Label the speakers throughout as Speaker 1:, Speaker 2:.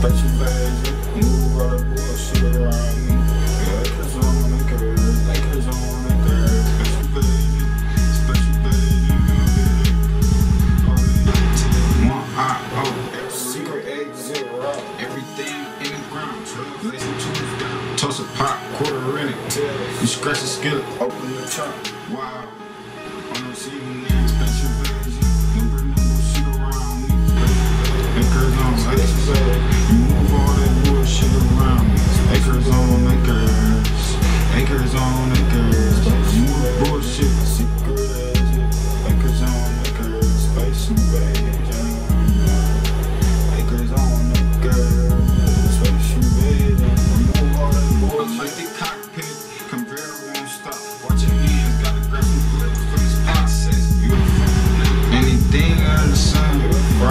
Speaker 1: Special version, move all the bullshit around me. Acres on the curve, acres on the curve. Special version. One eye out, secret exit route. Everything in the ground, listen to the down. Toss a pot, quarter in it. You scratch the skillet, open the trunk. Wow, on the receiving end, special version. Number shit around me. Acres on acres. You move all that bullshit around me. Acres on acres. Acres on acres. You move bullshit. Secret exit. Acres on acres. Space invasion. Acres on acres. Space invasion. Move all that bullshit. Like the cockpit. Conveyor won't stop. Watch your hands. Gotta grab some grips for this process. Beautiful. Anything under the sun.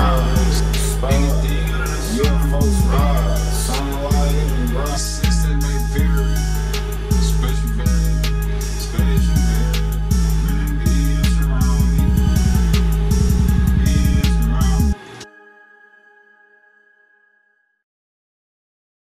Speaker 1: Rise. Anything under the sun. UFOs rise. Sunlight and rise.